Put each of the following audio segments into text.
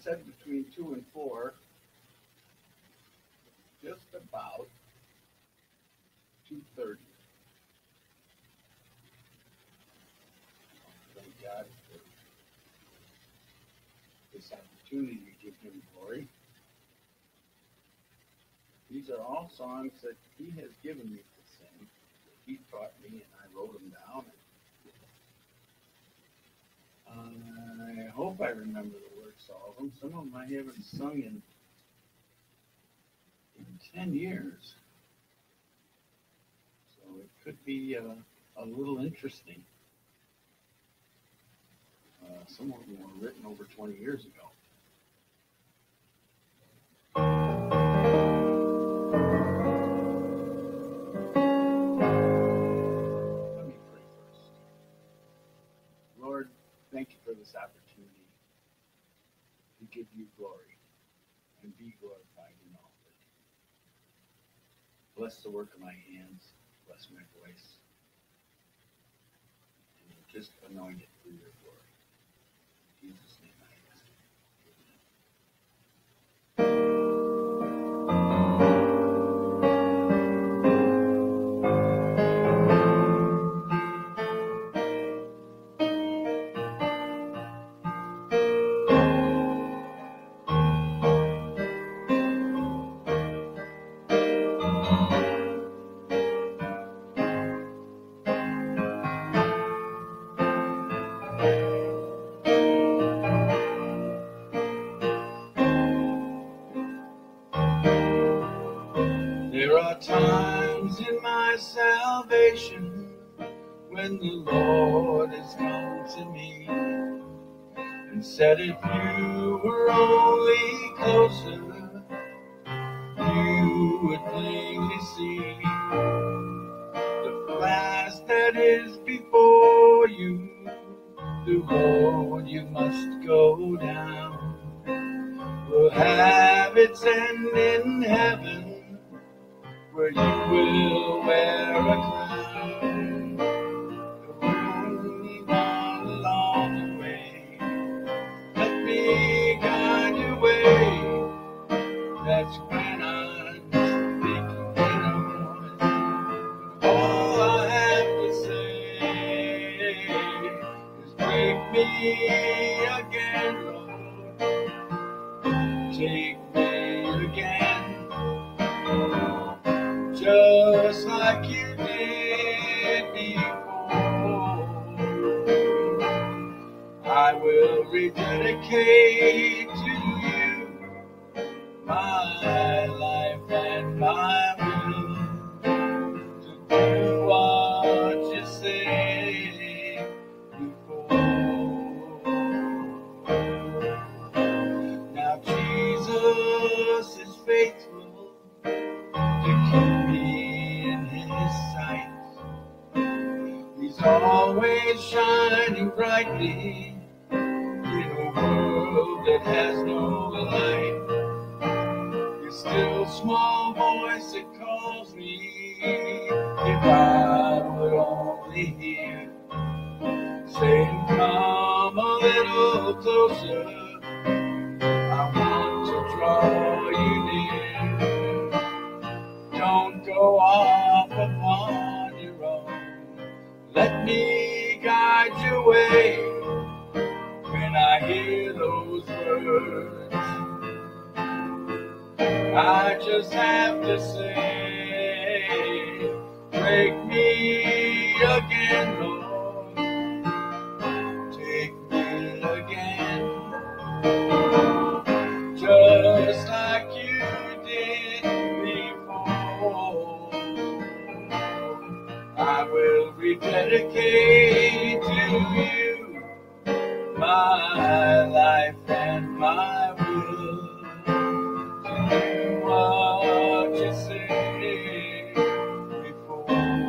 said between 2 and 4, just about 2:30. Thank God for this opportunity to give him glory. These are all songs that he has given me to sing, that he taught me, and I wrote them down. I hope I remember the words to all of them. Some of them I haven't sung in 10 years. So it could be a little interesting. Some of them were written over 20 years ago. Let me pray first. Lord, thank you for this opportunity to give you glory and be glorified in all of it. Bless the work of my hands. Bless my voice. And just anoint it for your glory. In Jesus' name I ask. There are times in my salvation when the Lord has come to me and said, if you were only closer, you would plainly see the past that is before you, the road you must go down will have its end in heaven, where you will wear a crown. The only one along the way, let me guide your way. That's when I'm speaking in all I have to say is take me again, Lord. Take me again. Just like you did before, I will rededicate to you my life and my will, to do what you say before. Now Jesus is faithful to keep me in his sight. He's always shining brightly in a world that has no light. His still small voice that calls me, if I would only hear, saying, come a little closer, I want to draw you near. Don't go off upon your own. Let me guide your way. When I hear those words, I just have to say, take me again, Lord. Take me again. Just like you did before, I will rededicate to you my life and my will, to do what you say before.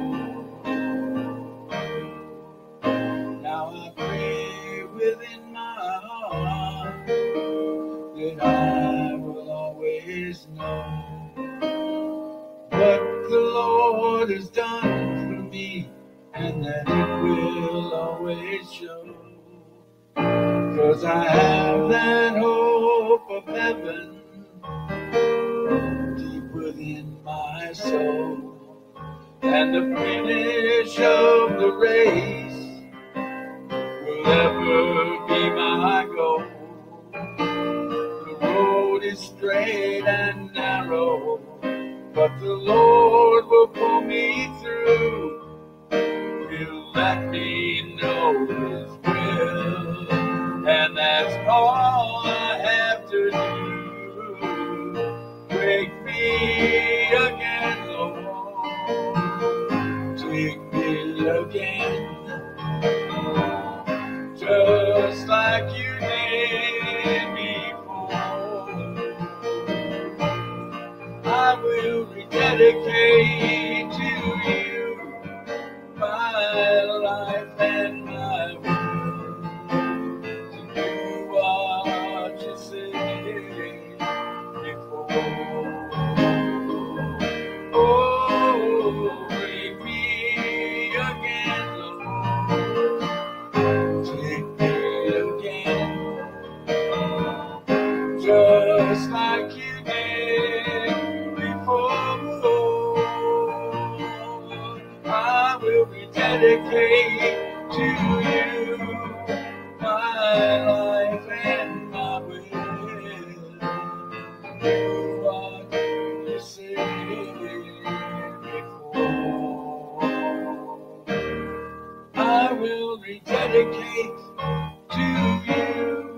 Now I pray within my heart that I will always know what the Lord has done for me, and that it will always show. 'Cause I have that hope heaven deep within my soul, and the finish of the race will ever be my goal. The road is straight and narrow, but the Lord will pull me through. He'll let me know His will, and that's all I have to do. Wake me again, Lord. Take me again, just like you did before. I will rededicate to you my life and my will, to do what you said before. Oh, bring me again, Lord. Take me again, just like you did before. I will rededicate to you my life and my will. Do what you said before. I will rededicate to you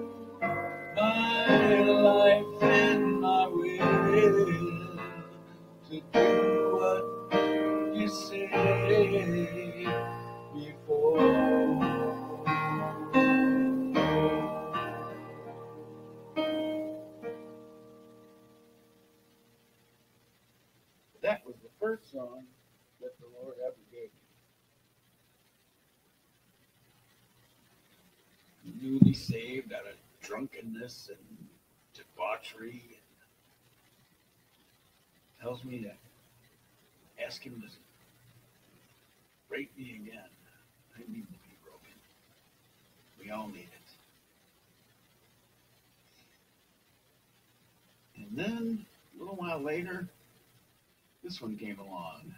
my life and my will, to do what you said before. That was the first song that the Lord ever gave me. Newly saved out of drunkenness and debauchery, and tells me to ask Him to break me again. I need to be broken. We all need it. And then, a little while later, this one came along.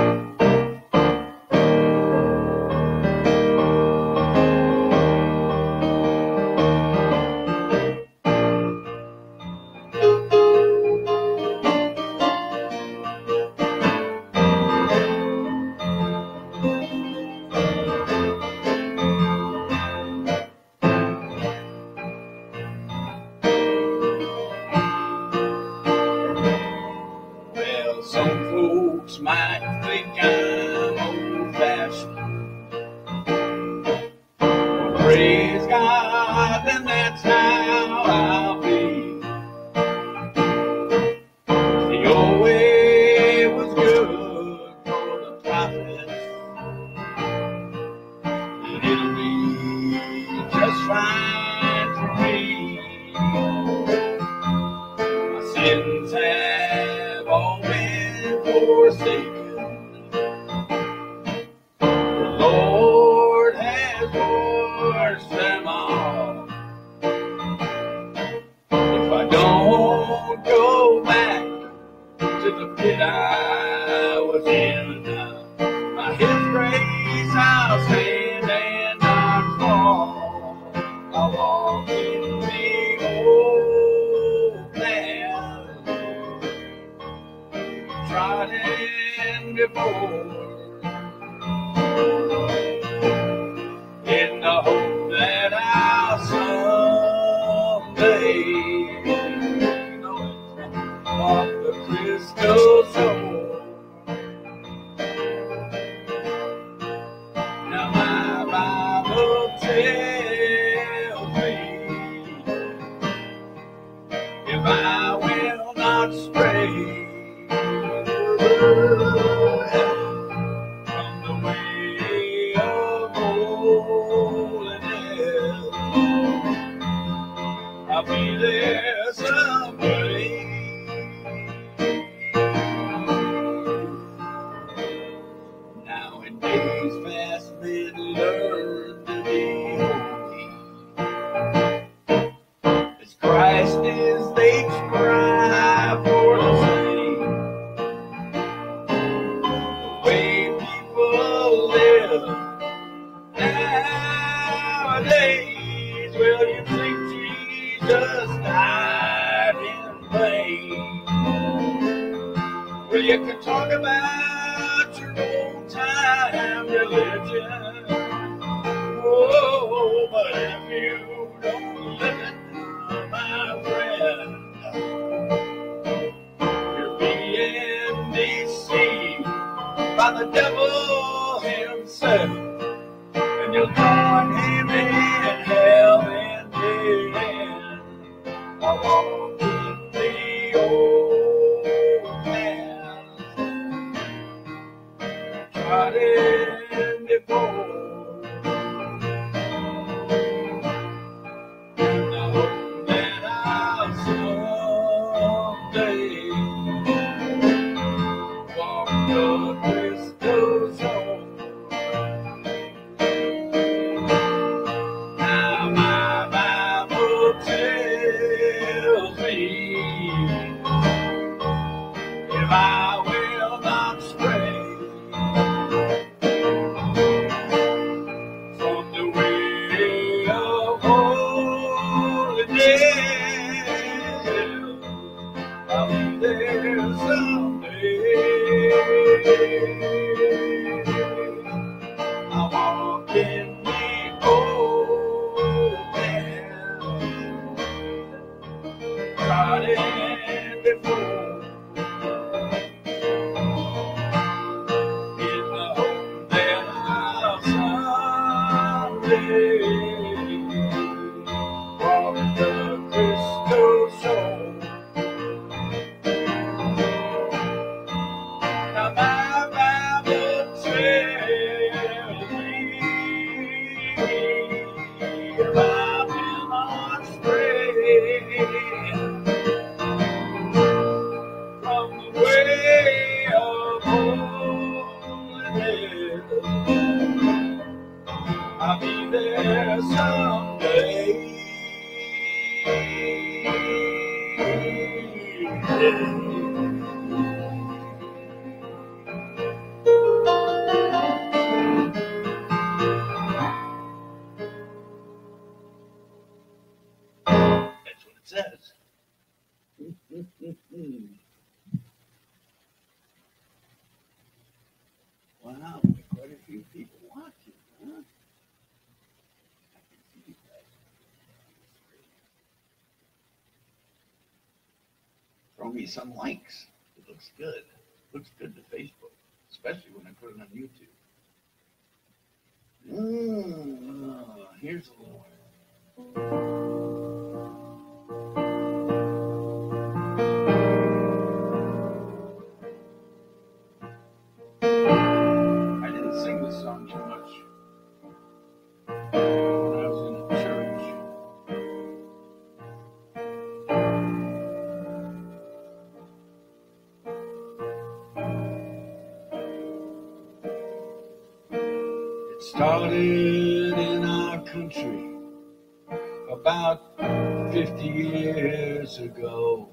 Some folks might think I'm old-fashioned. Praise God, and that's how I'll be. The old way was good for the prophets, and it'll be just fine for me. My sins have all been forsaken. The Lord has washed them all. If I don't go back to the pit I was in, by His grace I'll stand and not fall. I'll walk in the old land, trodden before, in the hope that I'll someday, walk the crystal shore. Now my Bible tells me, if I will not stray from the way of holiness, I'll be there someday. Now in days past men learn to be holy, as Christ is they Jesus died in vain. Well, you can talk about your old time religion, oh, but if you don't live it, my friend, you're being deceived by the devil himself, and you'll join him in hell in the end. I walk in the old man, trodden before, and I hope that I'll someday walk the crystal shore. Now my Bible tells me if I will not stray from the way of holiness, I'll be there someday. I walk in the old man, trodden before, in the hope that I'll someday walk the crystal shore. Now my Bible tells me if I will not stray from the way of holiness, I'll be there someday. That's what it says. Wow, quite a few people watching, huh? I can see you guys. Throw me some likes. It looks good. Looks good to Facebook, especially when I put it on YouTube. Here's a little one. I didn't sing this song too much when I was in church. It started in our country about 50 years ago.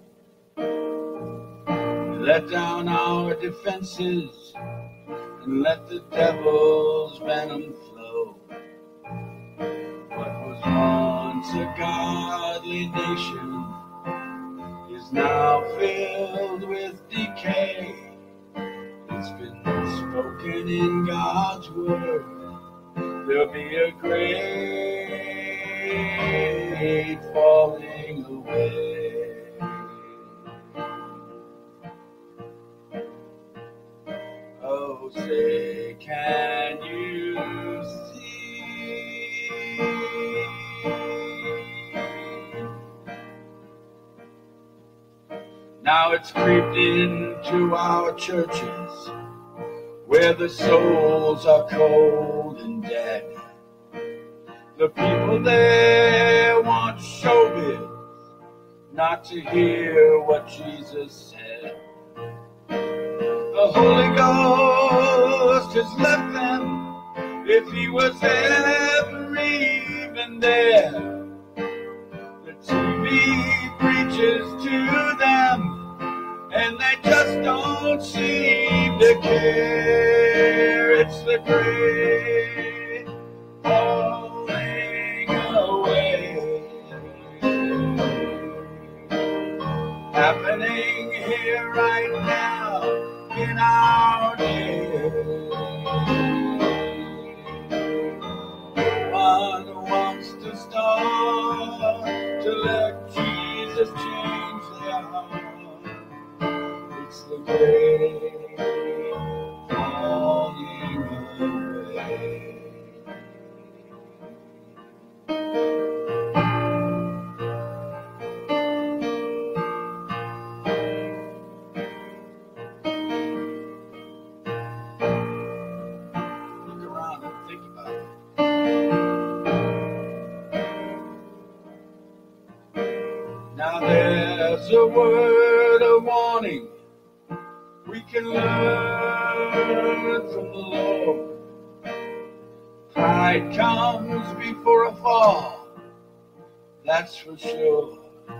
We let down our defenses and let the devil's venom flow. What was once a godly nation is now filled with decay. It's been spoken in God's word, there'll be a great falling away. Oh, say, can you see? Now it's creeped into our churches, where the souls are cold and dead. The people there want showbiz, not to hear what Jesus said. The Holy Ghost has left them, if he was ever even there. The TV preaches to them, and they just don't seem to care. It's the great falling away. happening here right now in our day. One wants to start to let Jesus change their heart. It's the great falling away. Look around and think about it. Now there's a word of warning we can learn from the Lord. Pride comes before a fall, that's for sure.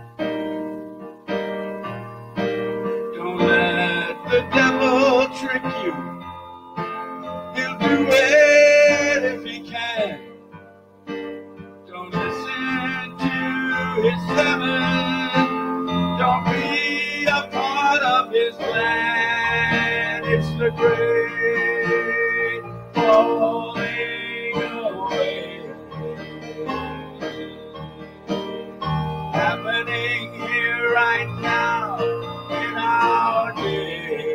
Don't let the devil trick you. He'll do it if he can. Don't listen to his sermon. Don't be a part of his plan. It's the great falling away. Happening here right now in our day.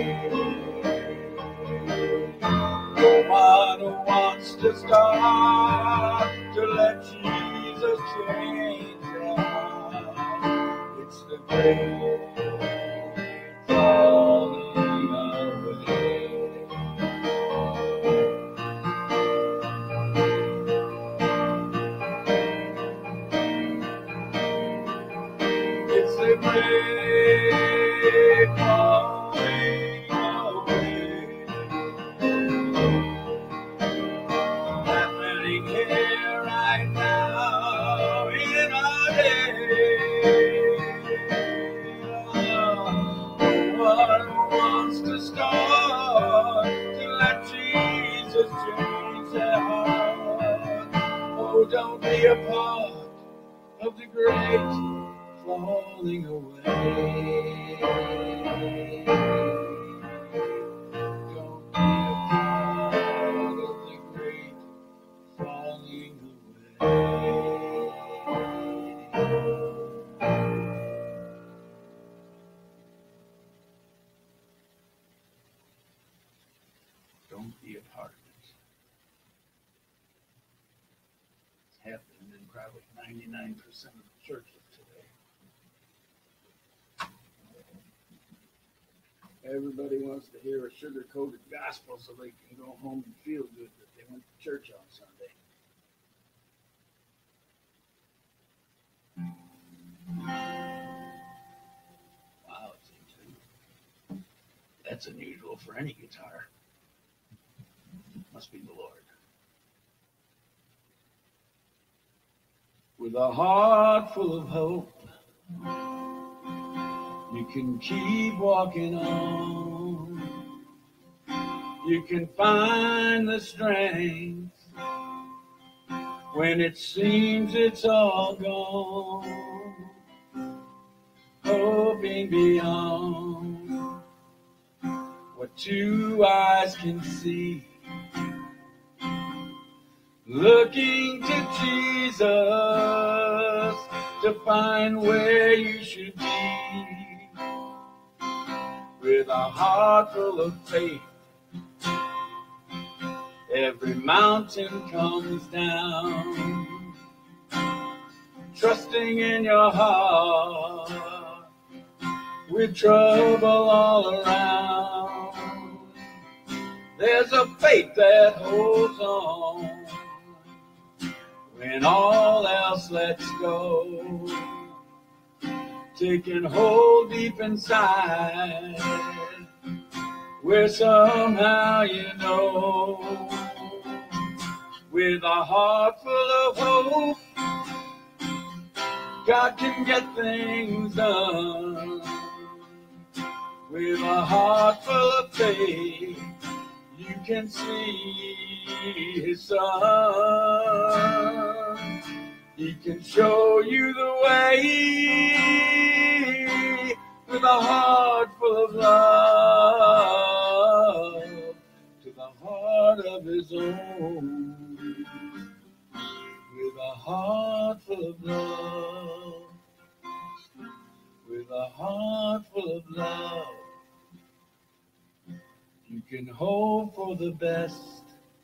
No one who wants to start to let Jesus change their heart. It's the great falling away. It's the great falling away. Happening here right now in our day. No one wants to start to let Jesus change their heart. Oh, don't be a part of the great falling away. Don't be a part of the great falling away. Don't be a part of it. It's happening in probably 99% of the churches today. Everybody wants to hear a sugar-coated gospel so they can go home and feel good that they went to church on Sunday. Wow, it seems that's unusual for any guitar. Must be the Lord. With a heart full of hope, you can keep walking on. You can find the strength when it seems it's all gone. Hoping beyond what two eyes can see. Looking to Jesus to find where you should be. With a heart full of faith, every mountain comes down. Trusting in your heart, with trouble all around. There's a faith that holds on when all else lets go. Taking hold deep inside, where somehow you know, with a heart full of hope, God can get things done. With a heart full of faith, you can see His Son. He can show you the way, a heart full of love to the heart of his own. With a heart full of love, with a heart full of love, you can hope for the best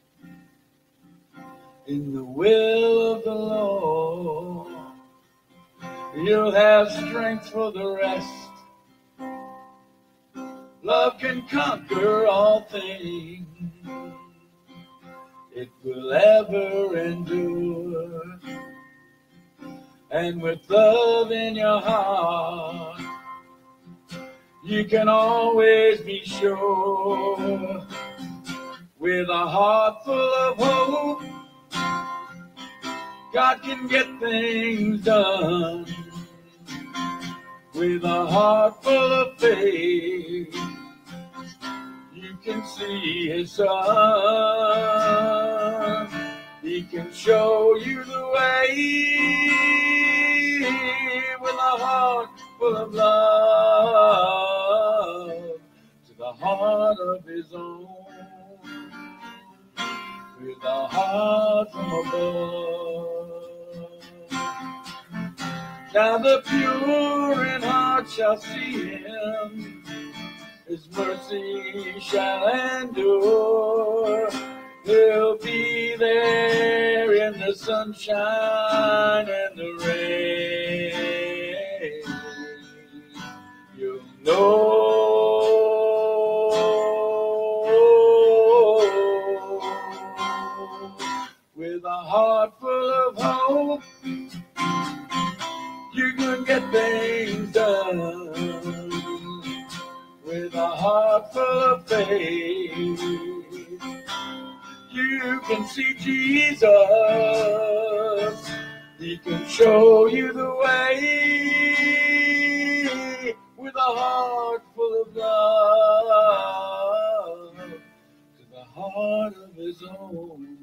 in the will of the Lord. You'll have strength for the rest. Love can conquer all things. It will ever endure. And with love in your heart, you can always be sure. With a heart full of hope, God can get things done. With a heart full of faith, you can see his son. He can show you the way. With a heart full of love to the heart of his own. With a heart from above. Now the pure in heart shall see him. His mercy shall endure. He'll be there in the sunshine and the rain. You'll know. With a heart full of hope, you can get things done. With a heart full of faith, you can see Jesus. He can show you the way. With a heart full of love to the heart of his own.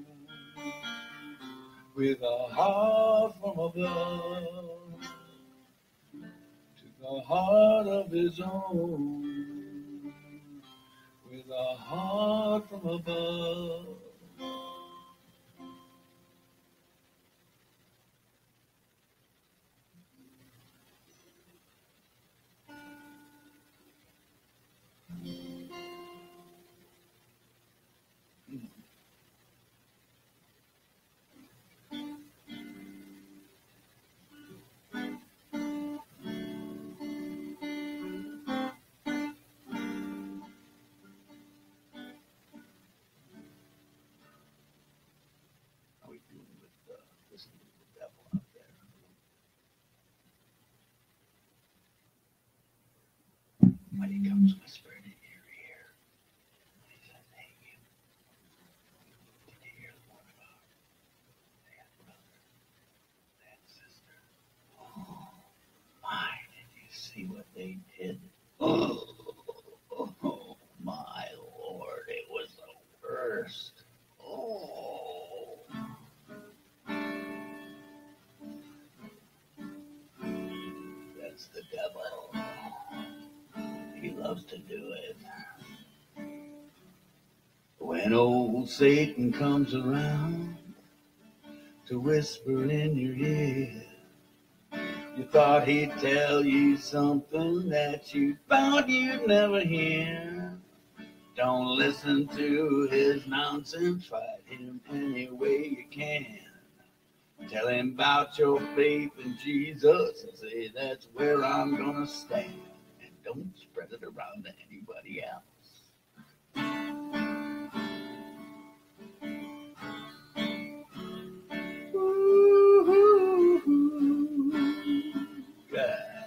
With a heart from above to the heart of his own. With a heart from above. When he comes whispering in your ear, he says, hey, you, did you hear the word about that brother, that sister? Oh, my, did you see what they did? Oh, my Lord, it was the worst. Oh. That's the devil. He loves to do it. When old Satan comes around to whisper in your ear, you thought he'd tell you something that you found you'd never hear. Don't listen to his nonsense. Fight him any way you can. Tell him about your faith in Jesus and say that's where I'm gonna stand. Don't spread it around to anybody else. God.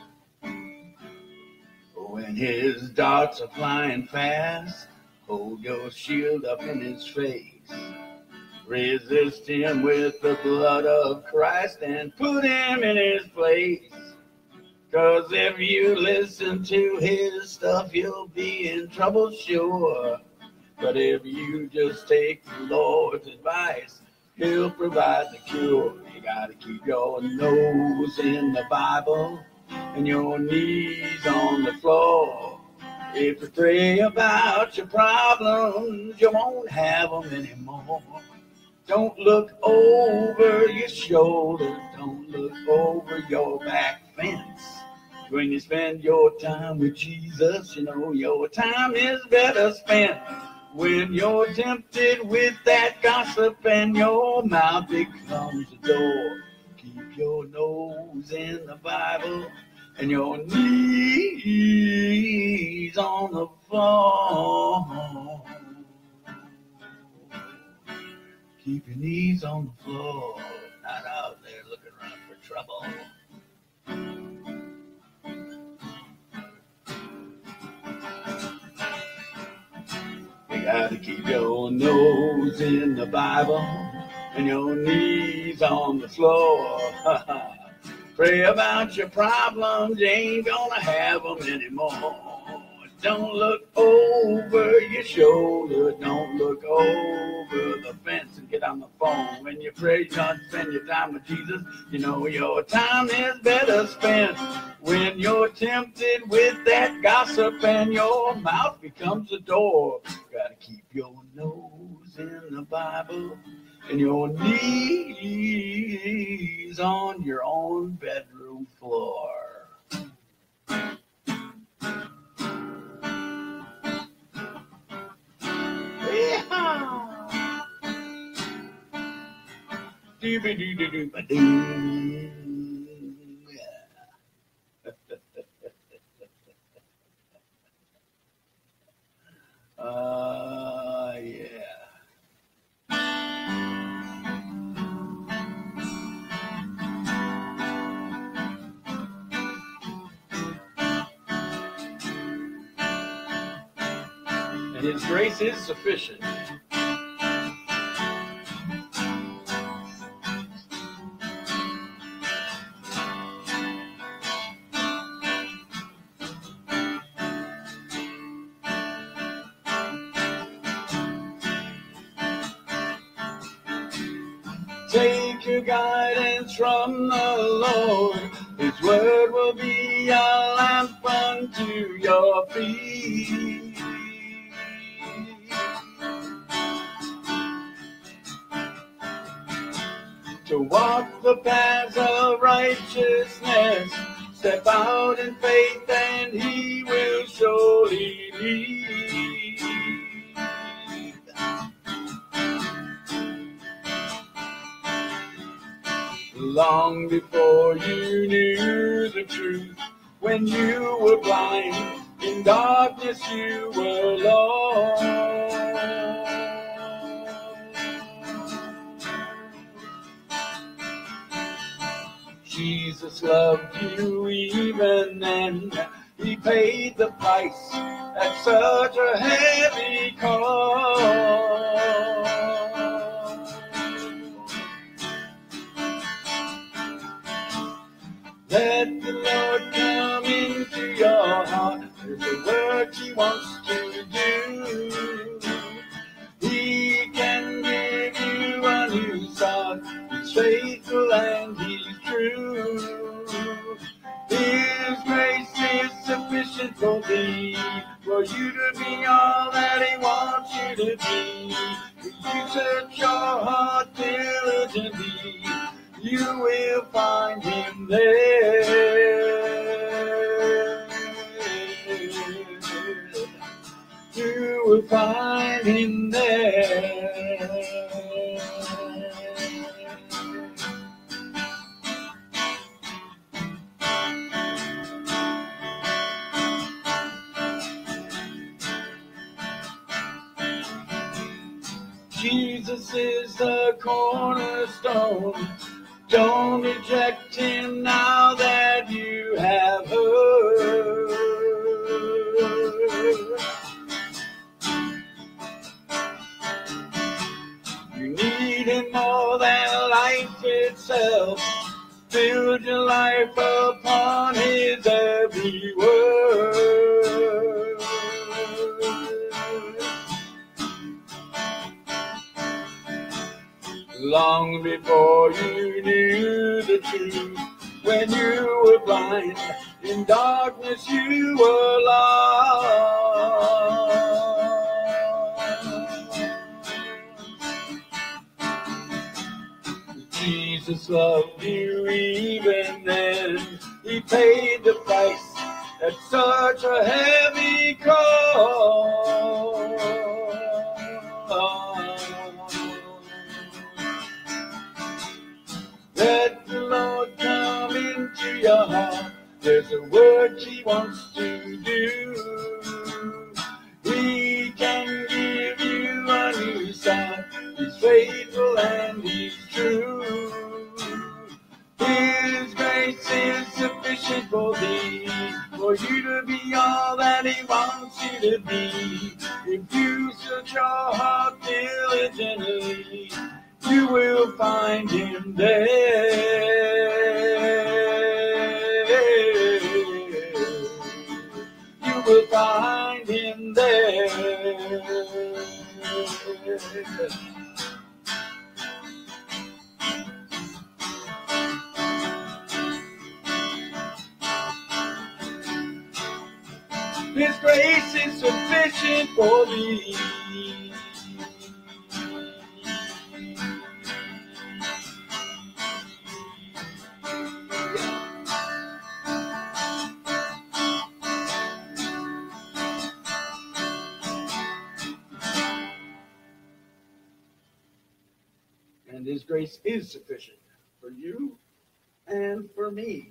When his darts are flying fast, hold your shield up in his face. Resist him with the blood of Christ and put him in his place. 'Cause if you listen to his stuff, you'll be in trouble, sure. But if you just take the Lord's advice, he'll provide the cure. You gotta keep your nose in the Bible and your knees on the floor. If you pray about your problems, you won't have them anymore. Don't look over your shoulder. Don't look over your back fence. When you spend your time with Jesus, you know your time is better spent. When you're tempted with that gossip and your mouth becomes a door, keep your nose in the Bible and your knees on the floor. Keep your knees on the floor, not out there looking around for trouble. You gotta keep your nose in the Bible and your knees on the floor. Pray about your problems, you ain't gonna have them anymore. Don't look over your shoulder, don't look over the fence and get on the phone. When you pray, don't spend your time with Jesus, you know your time is better spent. When you're tempted with that gossip and your mouth becomes a door, you gotta keep your nose in the Bible and your knees on your own bedroom floor. Yeah. And His grace is sufficient. Take your guidance from the Lord. His word will be a lamp unto your feet. To walk the paths of righteousness, step out in faith and He will surely lead. Long before you knew the truth, when you were blind, in darkness you were lost. Jesus loved you even then. He paid the price at such a heavy cost. Let the Lord come into your heart. There's a work He wants to do. He can give you a new start. He's faithful and He's true. His grace is sufficient for thee, for you to be all that He wants you to be. If you search your heart diligently, you will find Him there. You will find Him there. Jesus is the cornerstone. Don't reject Him now that you have heard. You need Him more than life itself. Build your life upon His every word. Long before you knew the truth, When you were blind, in darkness you were lost. Jesus loved you even then. He paid the price at such a heavy cost. Let the Lord come into your heart. There's a work He wants to do. He can give you a new start. He's faithful and He's true. His grace is sufficient for thee, for you to be all that He wants you to be. If you search your heart diligently, you will find Him there. You will find Him there. His grace is sufficient for thee. And His grace is sufficient for you and for me.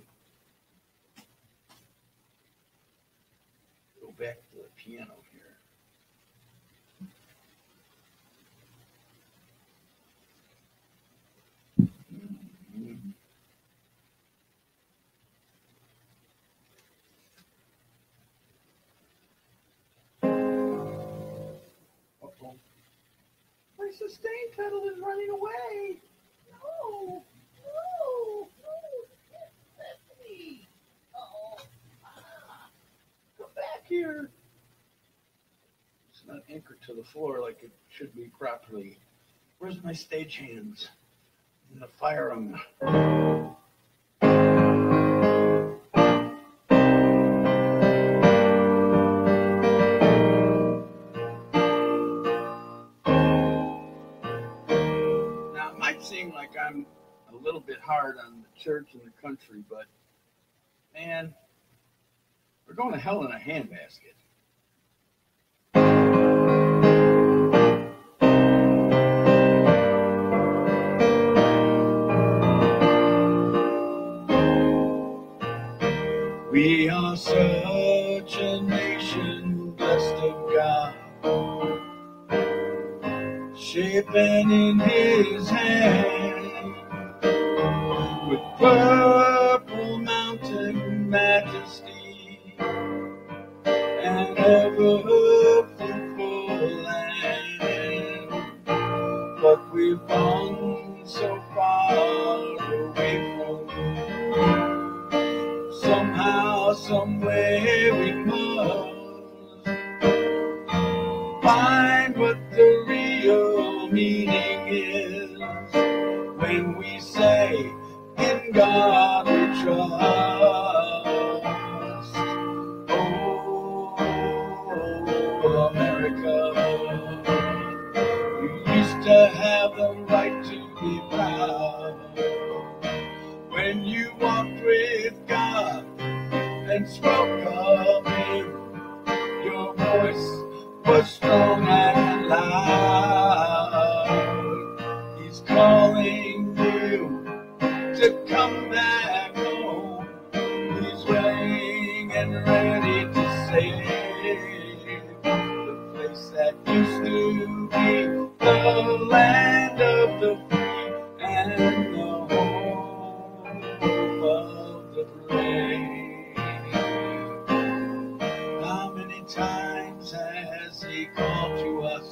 Go back to the piano here. Uh-oh. My sustain pedal is running away. No, no, no, that's me. Uh-oh. Come back here. It's not anchored to the floor like it should be properly. Where's my stagehands? I'm gonna fire them. Seem like I'm a little bit hard on the church and the country, but man, we're going to hell in a handbasket. We are such a nation blessed of God, shapen in His hand, with purple mountain majesty and ever fruitful land. But we've gone so far away from Him. Somehow, somewhere we must find what the real meaning is when we say, in God we trust. Oh, America, you used to have the right to be proud when you walked with God and spoke of Him. Your voice was strong and loud. He's calling you to come back home. He's willing and ready to save the place that used to be the land of the free and the home of the brave. How many times has He called to us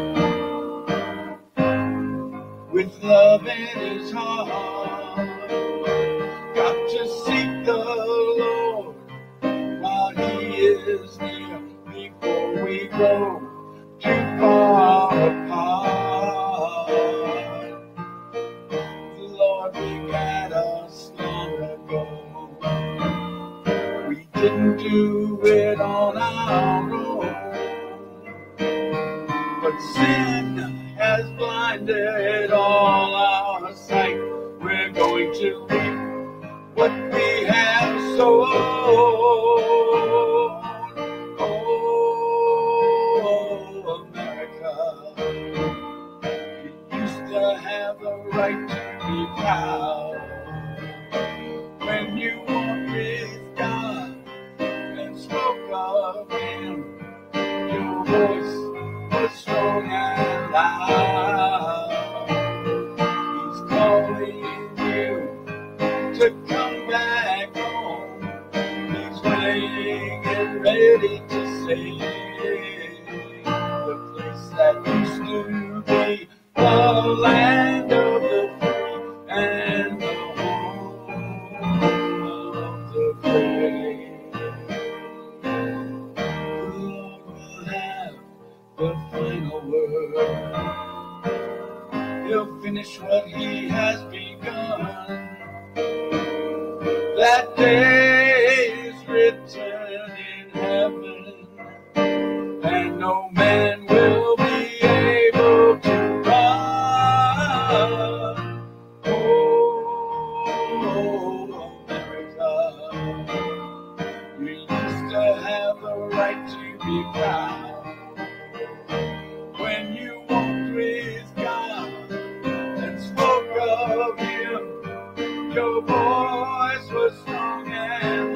with love in His heart? Got to seek the Lord while He is near before we go too far apart. The Lord begat us long ago. couldn't do it on our own. But sin has blinded all our sight. We're going to reap what we have sown. Oh, America, you used to have the right to be proud. When you walked with God and spoke of Him, your voice was strong and loud. He's calling you to come back home. He's waiting and ready to save the place that used to be the land of the free and the home of the brave. The Lord will have the final word. He'll finish what He has begun. That day is written in heaven, and no man will be able to run. Oh, America, you used to have the right to be proud. When you walked with God and spoke of Him, your voice was strong and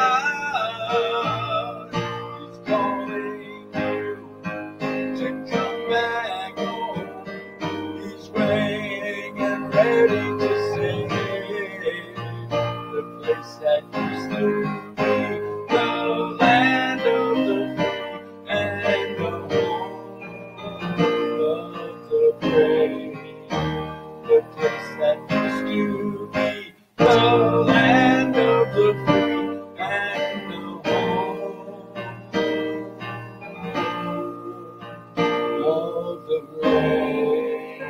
loud. He's calling you to come back home. He's waiting and ready to save the place that used to be the land of the free and the home of the brave. The place that used to be the land of the free and the home of the brave.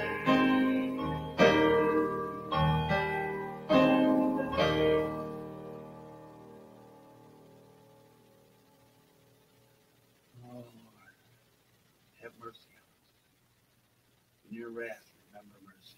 Oh Lord, have mercy on us. In your wrath, remember mercy.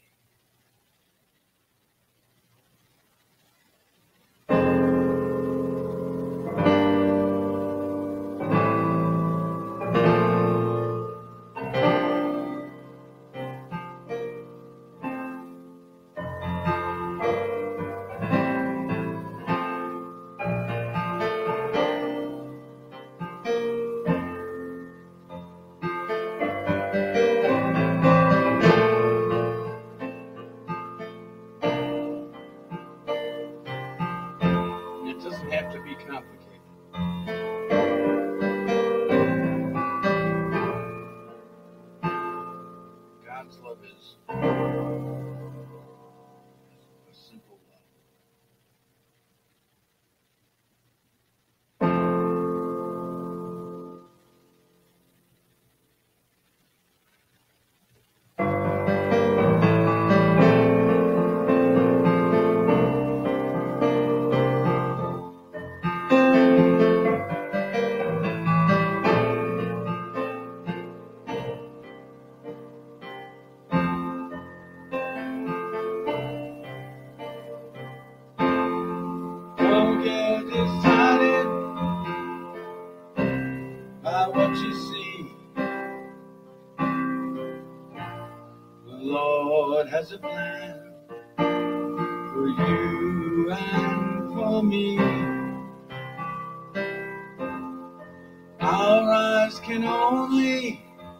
It doesn't have to be complicated. God's love is a simple love. Don't get excited by what you see. The Lord has a plan for you and for me. Our eyes can only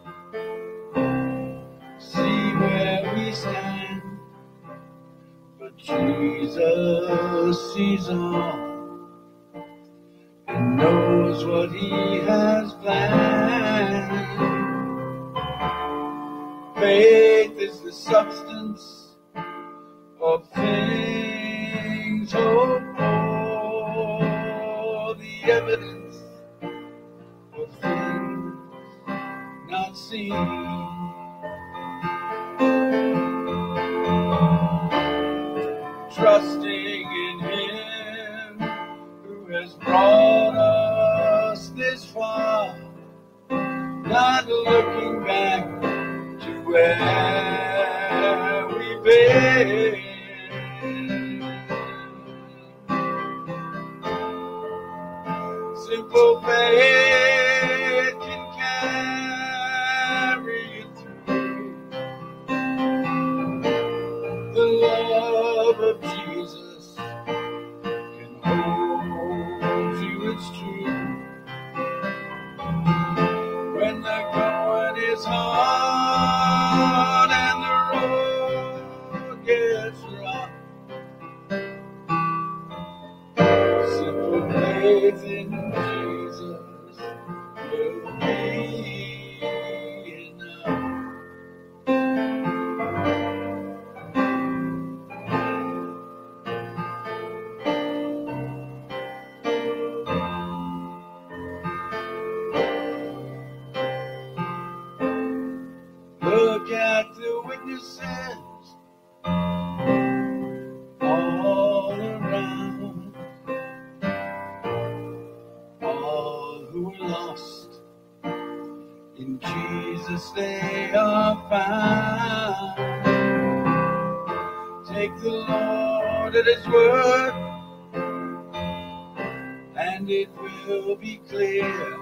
see where we stand, but Jesus sees all and knows what He has planned. Faith is the substance of things hoped for, the evidence of things not seen. Trusting in Him who has brought us this far, not looking back to where we've been. Simple faith can carry you through. The love of Jesus can hold you, it's true. When the going is hard and the road gets rough, simple faith in Jesus will be enough. Look at the witnesses all around, all who are lost. In Jesus they are found. Take the Lord at His word, and it will be clear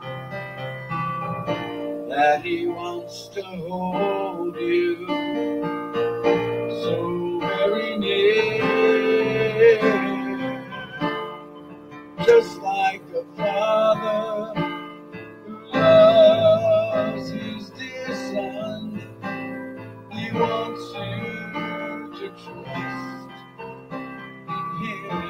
that He wants to hold you so very near. Just like a father who loves his dear son, He wants you to trust in Him.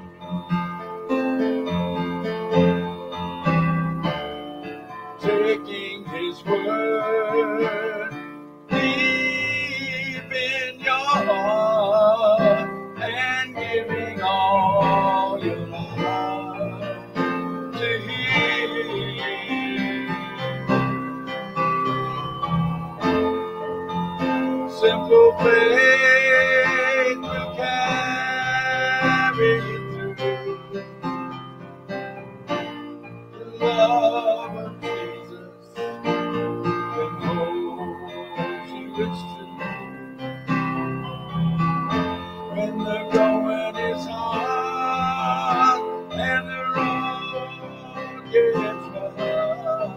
Taking His word deep in your heart and giving all your love to Him. Simple faith will carry you through. The love of Jesus can hold you, it's true. When the going is hard and the road gets rough,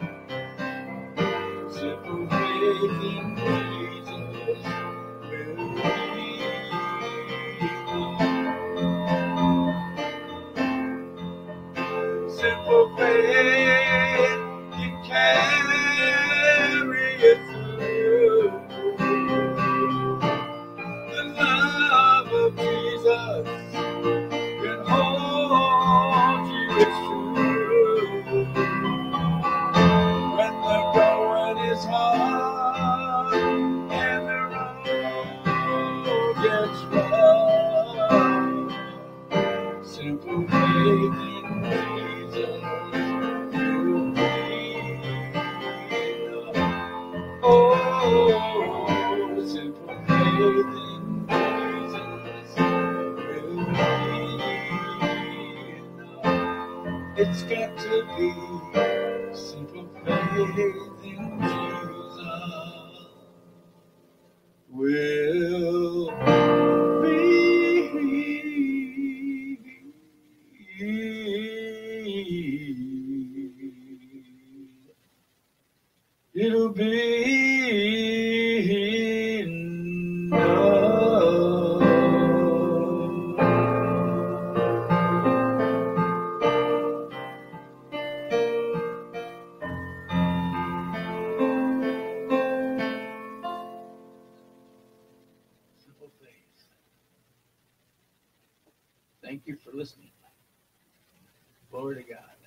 simple faith in Jesus will be enough. Simple faith can carry you through. The love of Jesus can hold you, it's true. When the going is hard and the road gets rough, simple faith in Jesus will be enough. Oh, simple faith in Jesus will be enough. It's got to be simple faith in Jesus will be it'll be enough. Simple faith. Thank you for listening. Glory to God.